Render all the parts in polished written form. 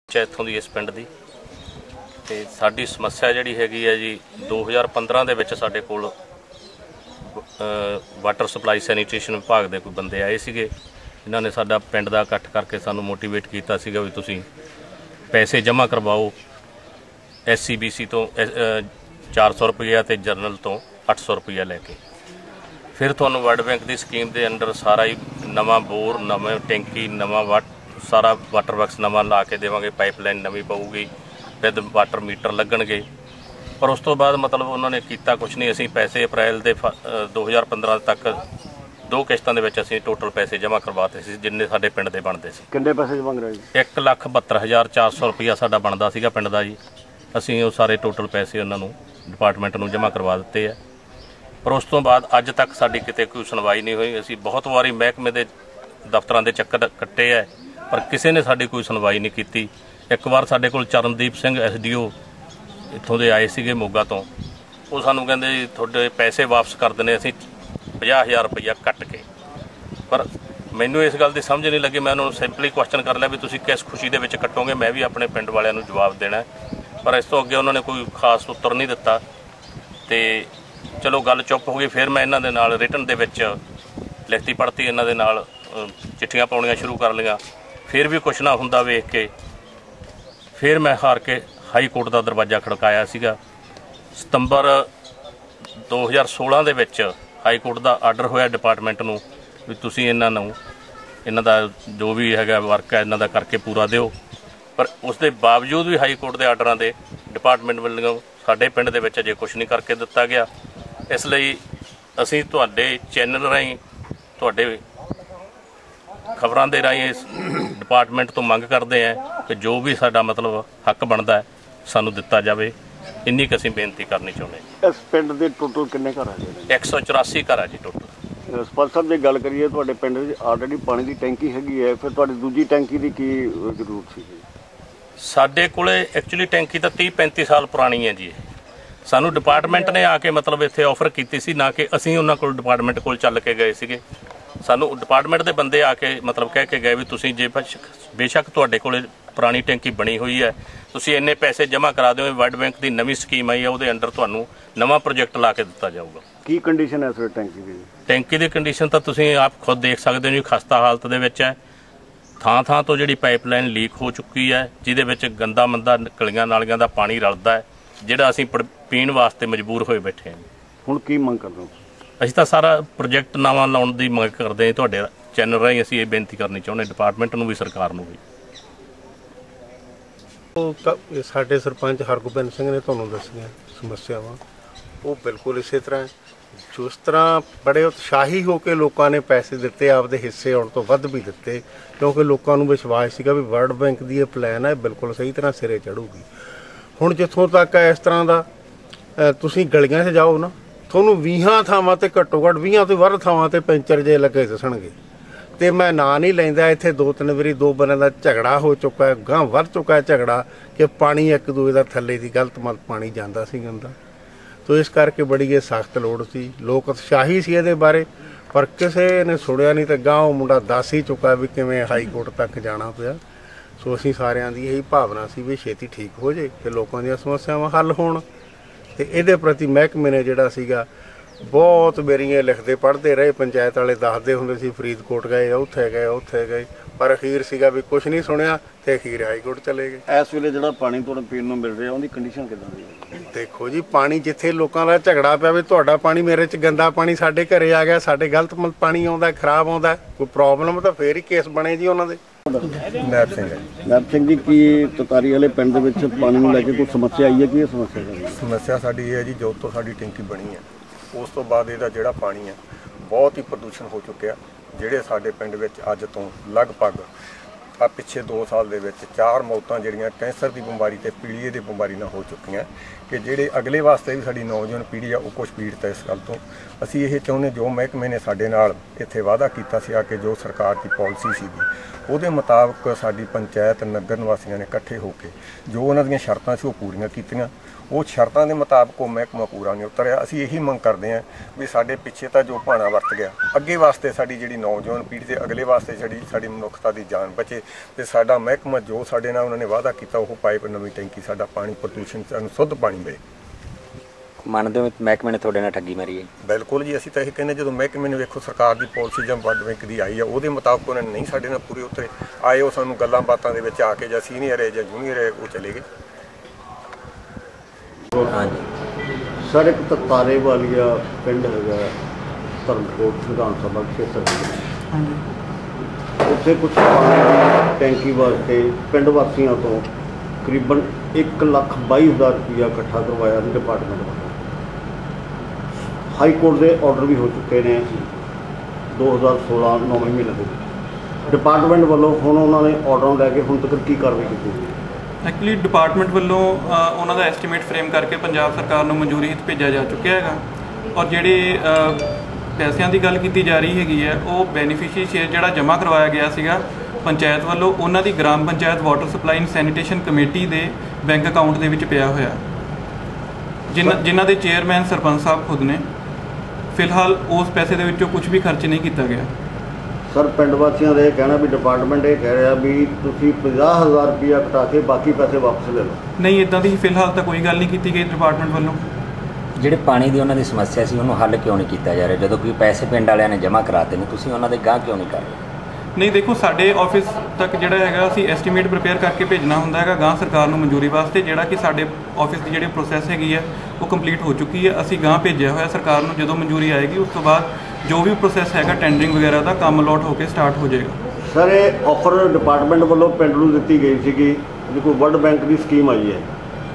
इत्थों की इस पिंड की तो साडी समस्या जिहड़ी हैगी है जी 2015 ਦੇ ਵਿੱਚ ਸਾਡੇ ਕੋਲ वाटर सप्लाई सैनीटेशन विभाग के कोई बंदे आए सीगे इन्हों ने साडा पिंड का इकट्ठ करके सानू मोटिवेट किया सीगा भी तुसीं पैसे जमा करवाओ SCBC तो 400 रुपया तो जरनल तो 800 रुपया लैके फिर तुहानू वर्ल्ड बैंक की स्कीम के अंडर सारा ही नवा बोर नवे टैंकी नवा सारा वाटर वर्कस नवा ला के देवांगे पाइपलाइन नवी पऊगी विद वाटर मीटर लगणगे पर उस तो बाद मतलब उन्होंने किया कुछ नहीं। असी पैसे अप्रैल के 2015 तक 2 किश्तों के असी टोटल पैसे जमा करवाते सी जिन्ने साडे पिंड दे बनते सी। कितने पैसे जमा कराए? 1,72,400 रुपया साडा बनता सीगा पिंड दा जी। असी वो सारे टोटल पैसे उन्होंने डिपार्टमेंट नूं जमा करवा दिते है पर उस तो बाद अज तक साडी किते कोई सुनवाई नहीं हुई। असी बहुत वारी महकमे के दफ्तरां दे चक्कर कट्टे है पर किसी ने साडी कोई सुनवाई नहीं की। एक बार साडे कोल चरणदीप सिंह SDO इत्थों दे आए सीगे मोगा तो वो सानू कहंदे जी तुहाडे पैसे वापस कर देने असीं 50,000 रुपया कट के पर मैनू इस गल की समझ नहीं लगी। मैं उन्होंने सिंपली क्वेश्चन कर लिया भी तुसीं किस खुशी दे विच कटोगे। मैं भी अपने पिंड वालियां नूं जवाब देना है पर इस तो अगे उन्होंने कोई खास उत्तर नहीं दिता तो चलो गल चुप हो गई। फिर मैं इन्हां दे नाल रिटन दे विच लिखती पढ़ती इन्हां दे नाल चिट्ठियां पाउणियां शुरू कर लियां। फिर भी कुछ ना हुंदा वेख के फिर मैं हार के हाई कोर्ट का दरवाजा खड़काया सीगा। सितंबर 2016 दे विच हाई कोर्ट का आर्डर होया डिपार्टमेंट नूं भी तुसीं इन्हां दा जो भी हैगा वर्क है इन्हां दा करके पूरा दिओ पर उसके बावजूद भी हाई कोर्ट के आर्डरां दे डिपार्टमेंट वालों साडे पिंड दे विच अजे कुछ नहीं करके दिता गया। इसलिए असीं तुहाडे चैनल राहीं तुहाडे खबरां दे राहीं इस डिपार्टमेंट तो मंग करते हैं कि जो भी साडा मतलब हक बनता है सानू दिता जाए। इन्नी क असीं बेनती करनी चाहुंदे। इस पिंड दे टोटल कितने घर है? 184 घर है जी टोटल। सरपंच साहब जी गल करिए तुहाडे पिंड विच ऑलरेडी पानी की टैंकी हैगी है फिर तुहाडी दूजी टैंकी की की जरूरत सी? साडे कोले एक्चुअली टैंकी तो 30-35 साल पुरानी है जी। सानू डिपार्टमेंट ने आके मतलब इत्थे ऑफर की सी ना कि असीं उन्हां कोल डिपार्टमेंट कोल चल के गए सीगे। सानू डिपार्टमेंट के बंदे आके मतलब कह के गए भी तुसीं जे बेशक तुहाडे कोले पुरानी टैंकी बनी हुई है तुसीं इन्ने पैसे जमा करा दिओ वर्ल्ड बैंक की नवीं स्कीम आई है उहदे अंडर तुहानू नवा प्रोजेक्ट ला के दिता जाऊगा। की कंडीशन है इस टैंकी की? टैंकी की कंडीशन तो तुसीं आप खुद देख सकते हो जी खस्ता हालत दे विच है। थां थां तो जिहड़ी पाइपलाइन लीक हो चुकी है जिहदे विच गंदा मंदा गलियां नालियां दा पानी रलदा है जिहड़ा असीं पीण वास्ते मजबूर होए बैठे हैं। हुण की मंग करदे हो? असीं तां सारा प्रोजेक्ट नवां लाउण दी मंग करदे हैं। तुहाडे चैनल राਹੀਂ असीं ये बेनती करनी चाहुंदे डिपार्टमेंट नूं भी सरकार नूं भी। साडे सरपंच हरगोबिंद सिंह ने तुहानूं दस्सियां समस्यावां वो बिल्कुल इस तरह जिस तरह बड़े उत्साही होकर लोगों ने पैसे दिते आपदे हिस्से आउण तो वध भी दिते क्योंकि लोगों को विश्वास सीगा भी वर्ल्ड बैंक की प्लान है बिल्कुल सही तरह सिरे चढ़ूगी। हुण जिथों तक है इस तरह का तुसीं गलियां 'च जाओ ना तुहानूं 20 थावां ते घट्टो घट्ट 20 तो वध थावां ते पैंचर जे लगे दिसणगे तो मैं ना नहीं लैंदा। इत्थे 2-3 वारी 2 बंदिਆਂ ਦਾ झगड़ा हो चुका है गांह वध चुका है झगड़ा कि पानी एक दूए का थल्ले की गलत मत पानी जाता सी गंदा। तो इस करके बड़ी ये सख्त लोड़ सी लोग उत्साही सी ये बारे पर किसी ने सुनिया नहीं तो गांव मुंडा दस ही चुका भी किवें हाई कोर्ट तक जाना पिया। सो असीं सारिਆਂ ਦੀ यही भावना सी भी छेती ठीक हो जाए कि लोगों दी समस्यावां हल होण ते इहदे प्रति महकमे ने जिहड़ा सीगा बहुत मेरियां लिखते पढ़ते रहे। पंचायत वाले दसदे हुंदे सी फरीदकोट गए उत्थे गए पर अखीर सीगा भी कुछ नहीं सुनिया तो अखीर हाई कोर्ट चले गए। इस वेले जिहड़ा पानी तुहानूं पीण नूं मिल रहा उहदी कंडीशन किदां दी है? देखो जी पानी जिथे लोगों का झगड़ा पिया भी तुहाडा पानी मेरे च गंदा पानी साडे घरे आ गया साडे गलत पानी आउंदा खराब आउंदा कोई प्रॉब्लम तो फिर ही केस बने जी उन्हां दे। नैब सिंह जी की तुतारी वाले पिंड दे विच पानी नूं लैके कोई समस्या आई है कि समस्या साडी ये है जी जो तो साडी टैंकी बनी है उस तो बाद इहदा जिहड़ा पानी है बहुत ही प्रदूषण हो चुकिया जिहड़े साडे पिंड विच अज तो लगभग आ पिछे 2 साल दे विच 4 मौतां जिहड़ियां कैंसर की बीमारी ते पीलीए की बीमारी नाल हो चुकियां कि जिहड़े अगले वास्ते भी साडी नौजवान पीढ़ी आ कुछ पीड़ित है इस गल तो। असीं ये चाहुंदे जो महकमे ने साडे नाल इत्थे वादा कीता सी कि जो सरकार की पॉलिसी सीगी ਉਹਦੇ ਮੁਤਾਬਕ ਸਾਡੀ ਪੰਚਾਇਤ ਨਗਰ ਨਿਵਾਸੀਆਂ ਨੇ ਇਕੱਠੇ ਹੋ ਕੇ ਜੋ ਉਹਨਾਂ ਦੀਆਂ ਸ਼ਰਤਾਂ ਸੀ ਉਹ ਪੂਰੀਆਂ ਕੀਤੀਆਂ। ਉਹ ਸ਼ਰਤਾਂ ਦੇ ਮੁਤਾਬਕ ਉਹ ਮਹਿਕਮਾ ਪੂਰਾ ਨਹੀਂ ਉਤਰਿਆ। ਅਸੀਂ ਇਹੀ ਮੰਗ ਕਰਦੇ ਹਾਂ ਵੀ ਸਾਡੇ ਪਿੱਛੇ ਤਾਂ ਜੋ ਭਾਣਾ ਵਰਤ ਗਿਆ ਅੱਗੇ ਵਾਸਤੇ ਸਾਡੀ ਜਿਹੜੀ ਨੌਜਵਾਨ ਪੀੜ੍ਹੀ ਤੇ ਅਗਲੇ ਵਾਸਤੇ ਸਾਡੀ ਮਨੁੱਖਤਾ ਦੀ ਜਾਨ ਬਚੇ ਤੇ ਸਾਡਾ ਮਹਿਕਮਾ ਜੋ ਸਾਡੇ ਨਾਲ ਉਹਨਾਂ ਨੇ ਵਾਅਦਾ ਕੀਤਾ ਉਹ ਪਾਈਪ ਨਵੀਂ ਟੈਂਕੀ ਸਾਡਾ ਪਾਣੀ ਪ੍ਰਦੂਸ਼ਣ ਸਾਨੂੰ ਸ਼ੁੱਧ ਪਾਣੀ ਮਿਲੇ। ਮੰਨਦੇ ਹੋ ਮਹਿਕਮੇ ਨੇ ਤੁਹਾਡੇ ਨਾਲ ਠੱਗੀ ਮਾਰੀ ਹੈ? ਬਿਲਕੁਲ ਜੀ, ਅਸੀਂ ਤਾਂ ਇਹ ਕਹਿੰਦੇ ਜਦੋਂ ਮਹਿਕਮੇ ਨੇ ਵੇਖੋ ਸਰਕਾਰ ਦੀ ਪਾਲਿਸੀ ਜਾਂ ਵਰਲਡ ਬੈਂਕ ਦੀ ਆਈ ਆ ਉਹਦੇ ਮੁਤਾਬਕ ਉਹਨਾਂ ਨੇ ਨਹੀਂ ਸਾਡੇ ਨਾਲ ਪੂਰੇ ਉਤਰੇ ਆਏ। ਉਹ ਸਾਨੂੰ ਗੱਲਾਂ ਬਾਤਾਂ ਦੇ ਵਿੱਚ ਆ ਕੇ ਜਾਂ ਸੀਨੀਅਰ ਹੈ ਜਾਂ ਜੂਨੀਅਰ ਹੈ ਉਹ ਚਲੇ ਗਏ। ਹਾਂਜੀ ਸਰ, ਇੱਕ ਤਾਰੇ ਵਾਲੀਆ ਪਿੰਡ ਹੈਗਾ ਧਰਮਕੋਟ ਵਿਧਾਨ ਸਭਾ ਖੇਤਰ ਦੇ, ਉੱਥੇ ਕੁਝ ਪਾਣੀ ਦੀ ਟੈਂਕੀ ਵਾਸਤੇ ਪਿੰਡ ਵਾਸੀਆਂ ਤੋਂ ਤਕਰੀਬਨ 1,22,000 ਰੁਪਇਆ ਇਕੱਠਾ ਕਰਵਾਇਆ ਸੀ ਡਿਪਾਰਟਮੈਂਟ ਵੱਲੋਂ। ਹਾਈ ਕੋਰਟ ਦੇ ਆਰਡਰ ਵੀ ਹੋ ਚੁੱਕੇ ਨੇ 2016 9ਵੇਂ ਮਹੀਨੇ ਦੇ ਵਿੱਚ। ਡਿਪਾਰਟਮੈਂਟ ਵੱਲੋਂ ਹੁਣ ਉਹਨਾਂ ਨੇ ਆਰਡਰ ਲੈ ਕੇ ਹੁਣ ਤੱਕ ਕੀ ਕਾਰਵਾਈ ਕੀਤੀ ਹੈ? ਐਕਚੁਅਲੀ ਡਿਪਾਰਟਮੈਂਟ ਵੱਲੋਂ ਉਹਨਾਂ ਦਾ ਐਸਟੀਮੇਟ ਫਰੇਮ ਕਰਕੇ ਪੰਜਾਬ ਸਰਕਾਰ ਨੂੰ ਮਨਜ਼ੂਰੀ ਹਿੱਤ ਭੇਜਿਆ ਜਾ ਚੁੱਕਿਆ ਹੈਗਾ, ਔਰ ਜਿਹੜੇ ਪੈਸਿਆਂ ਦੀ ਗੱਲ ਕੀਤੀ ਜਾ ਰਹੀ ਹੈਗੀ ਹੈ ਉਹ ਬੈਨੀਫੀਸ਼ੀਅਰੀ ਸ਼ੇਅਰ ਜਿਹੜਾ ਜਮ੍ਹਾਂ ਕਰਵਾਇਆ ਗਿਆ ਸੀਗਾ ਪੰਚਾਇਤ ਵੱਲੋਂ, ਉਹਨਾਂ ਦੀ gram panchayat water supply and sanitation committee ਦੇ ਬੈਂਕ ਅਕਾਊਂਟ ਦੇ ਵਿੱਚ ਪਿਆ ਹੋਇਆ, ਜਿਨ੍ਹਾਂ ਦੇ ਚੇਅਰਮੈਨ ਸਰਪੰਚ ਸਾਹਿਬ ਖੁਦ ਨੇ। ਫਿਲਹਾਲ ਉਸ ਪੈਸੇ ਦੇ ਵਿੱਚੋਂ ਕੁਝ ਵੀ ਖਰਚ ਨਹੀਂ ਕੀਤਾ ਗਿਆ। ਸਰ, ਪਿੰਡ ਵਾਸੀਆਂ ਦਾ ਇਹ ਕਹਿਣਾ ਵੀ ਡਿਪਾਰਟਮੈਂਟ ਇਹ ਕਹਿ ਰਿਹਾ ਵੀ ਤੁਸੀਂ 50,000 ਰੁਪਇਆ ਕਟਾ ਕੇ ਬਾਕੀ ਪੈਸੇ ਵਾਪਸ ਲੈ ਲਓ। ਨਹੀਂ, ਇਦਾਂ ਦੀ ਫਿਲਹਾਲ ਤਾਂ ਕੋਈ ਗੱਲ ਨਹੀਂ ਕੀਤੀ ਗਈ ਡਿਪਾਰਟਮੈਂਟ ਵੱਲੋਂ। ਜਿਹੜੇ ਪਾਣੀ ਦੀ ਉਹਨਾਂ ਦੀ ਸਮੱਸਿਆ ਸੀ ਉਹਨੂੰ ਹੱਲ ਕਿਉਂ ਨਹੀਂ ਕੀਤਾ ਜਾ ਰਿਹਾ? ਜਦੋਂ ਕੋਈ ਪੈਸੇ ਪਿੰਡ ਵਾਲਿਆਂ ਨੇ ਜਮ੍ਹਾਂ ਕਰਾਤੇ ਨੇ, ਤੁਸੀਂ ਉਹਨਾਂ ਦੇ ਗਾਹ ਕਿਉਂ ਨਹੀਂ ਕਰ ਰਹੇ? ਨਹੀਂ, ਦੇਖੋ ਸਾਡੇ ਆਫਿਸ ਤੱਕ ਜਿਹੜਾ ਹੈਗਾ ਅਸੀਂ ਐਸਟੀਮੇਟ ਪ੍ਰਿਪੇਅਰ ਕਰਕੇ ਭੇਜਣਾ ਹੁੰਦਾ ਹੈਗਾ ਗਾਂ ਸਰਕਾਰ ਨੂੰ ਮਨਜ਼ੂਰੀ ਵਾਸਤੇ, ਜਿਹੜਾ ਕਿ ਸਾਡੇ ਆਫਿਸ ਦੀ ਜਿਹੜੀ ਪ੍ਰੋਸੈਸ ਹੈਗੀ ਹੈ ਉਹ ਕੰਪਲੀਟ ਹੋ ਚੁੱਕੀ ਹੈ। ਅਸੀਂ ਗਾਂ ਭੇਜਿਆ ਹੋਇਆ ਸਰਕਾਰ ਨੂੰ, ਜਦੋਂ ਮਨਜ਼ੂਰੀ ਆਏਗੀ ਉਸ ਤੋਂ ਬਾਅਦ ਜੋ ਵੀ ਪ੍ਰੋਸੈਸ ਹੈਗਾ ਟੈਂਡਰਿੰਗ ਵਗੈਰਾ ਦਾ ਕੰਮ ਅਲਾਟ ਹੋ ਕੇ ਸਟਾਰਟ ਹੋ ਜਾਏਗਾ। ਸਰ, ਇਹ ਆਫਰ ਡਿਪਾਰਟਮੈਂਟ ਵੱਲੋਂ ਪਿੰਡ ਨੂੰ ਦਿੱਤੀ ਗਈ ਸੀਗੀ, ਜੇ ਕੋਈ ਵਰਲਡ ਬੈਂਕ ਦੀ ਸਕੀਮ ਆਈ ਹੈ,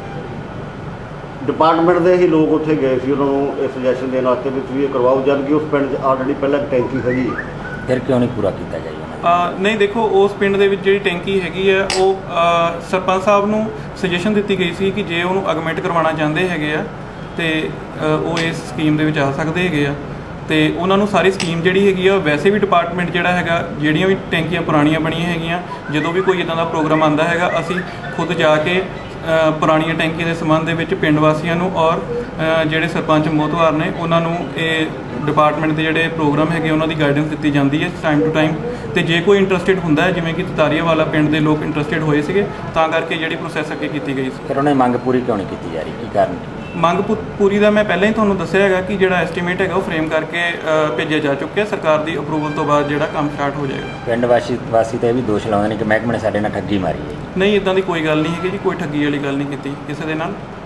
ਡਿਪਾਰਟਮੈਂਟ ਦੇ ਹੀ ਲੋਕ ਉੱਥੇ ਗਏ ਸੀ ਉਹਨਾਂ ਨੂੰ ਇਹ ਸੁਜੈਸ਼ਨ ਦੇਣ ਵਾਸਤੇ ਵੀ ਤੁਸੀਂ ਇਹ ਕਰਵਾਓ, ਜਦ ਕਿ ਉਸ ਪਿੰਡ 'ਚ ਆਲਰੇਡੀ ਪਹਿਲਾਂ ਇੱਕ ਟੈਂਕੀ ਹੈਗੀ ਹੈ। ਫਿਰ ਕਿਉਂ ਨਹੀਂ ਪੂਰਾ ਕੀਤਾ ਜਾਏਗਾ? ਨਹੀਂ, ਦੇਖੋ ਉਸ ਪਿੰਡ ਦੇ ਵਿੱਚ ਜਿਹੜੀ ਟੈਂਕੀ ਹੈਗੀ ਹੈ ਉਹ ਸਰਪੰਚ ਸਾਹਿਬ ਨੂੰ ਸੁਜੈਸ਼ਨ ਦਿੱਤੀ ਗਈ ਸੀ ਕਿ ਜੇ ਉਹਨੂੰ ਅਗਮੈਂਟ ਕਰਵਾਉਣਾ ਚਾਹੁੰਦੇ ਹੈਗੇ ਆ ਤੇ ਉਹ ਇਸ ਸਕੀਮ ਦੇ ਵਿੱਚ ਆ ਸਕਦੇ ਹੈਗੇ ਆ, ਤੇ ਉਹਨਾਂ ਨੂੰ ਸਾਰੀ ਸਕੀਮ ਜਿਹੜੀ ਹੈਗੀ ਆ ਵੈਸੇ ਵੀ ਡਿਪਾਰਟਮੈਂਟ ਜਿਹੜਾ ਹੈਗਾ ਜਿਹੜੀਆਂ ਵੀ ਟੈਂਕੀਆਂ ਪੁਰਾਣੀਆਂ ਬਣੀਆਂ ਹੈਗੀਆਂ, ਜਦੋਂ ਵੀ ਕੋਈ ਇੱਦਾਂ ਦਾ ਪ੍ਰੋਗਰਾਮ ਆਉਂਦਾ ਹੈਗਾ ਅਸੀਂ ਖੁਦ ਜਾ ਕੇ ਪੁਰਾਣੀਆਂ ਟੈਂਕੀਆਂ ਦੇ ਸੰਬੰਧ ਦੇ ਵਿੱਚ ਪਿੰਡ ਵਾਸੀਆਂ ਨੂੰ ਔਰ ਜਿਹੜੇ ਸਰਪੰਚ ਮੋਹਤਵਾਰ ਨੇ ਉਹਨਾਂ ਨੂੰ ਇਹ ਡਿਪਾਰਟਮੈਂਟ ਦੇ ਜਿਹੜੇ ਪ੍ਰੋਗਰਾਮ ਹੈਗੇ ਉਹਨਾਂ ਦੀ ਗਾਈਡੈਂਸ ਦਿੱਤੀ ਜਾਂਦੀ ਹੈ ਟਾਈਮ ਟੂ ਟਾਈਮ। ਤੇ ਜੇ ਕੋਈ ਇੰਟਰਸਟਿਡ ਹੁੰਦਾ ਹੈ, ਜਿਵੇਂ ਕਿ ਤਤਾਰੀਆ ਵਾਲਾ ਪਿੰਡ ਦੇ ਲੋਕ ਇੰਟਰਸਟਿਡ ਹੋਏ ਸੀਗੇ, ਤਾਂ ਕਰਕੇ ਜਿਹੜੀ ਪ੍ਰੋਸੈਸ ਅੱਗੇ ਕੀਤੀ ਗਈ ਸੀ। ਫਿਰ ਉਹਨੇ ਮੰਗ ਪੂਰੀ ਕਿਉਂ ਨਹੀਂ ਕੀਤੀ ਜਾ ਰਹੀ? ਕੀ ਕਾਰਨ? ਮੰਗ ਪੂਰੀ ਦਾ ਮੈਂ ਪਹਿਲਾਂ ਹੀ ਤੁਹਾਨੂੰ ਦੱਸਿਆ ਹੈਗਾ ਕਿ ਜਿਹੜਾ ਐਸਟੀਮੇਟ ਹੈਗਾ ਉਹ ਫਰੇਮ ਕਰਕੇ ਭੇਜਿਆ ਜਾ ਚੁੱਕਿਆ, ਸਰਕਾਰ ਦੀ ਅਪਰੂਵਲ ਤੋਂ ਬਾਅਦ ਜਿਹੜਾ ਕੰਮ ਸਟਾਰਟ ਹੋ ਜਾਏਗਾ। ਪਿੰਡ ਵਾਸੀ ਤਾਂ ਇਹ ਵੀ ਦੋਸ਼ ਲਾਉਂਦੇ ਨੇ ਕਿ ਮਹਿਕਮੇ ਨੇ ਸਾਡੇ ਨਾਲ ਠੱਗੀ ਮਾਰੀ ਹੈ। ਨਹੀਂ, ਇਦਾਂ ਦੀ ਕੋਈ ਗੱਲ ਨਹੀਂ ਹੈਗੀ ਜੀ, ਕੋਈ ਠੱਗੀ ਵਾਲੀ ਗੱਲ ਨਹੀਂ ਕੀਤੀ ਕਿਸੇ ਦੇ ਨਾਲ।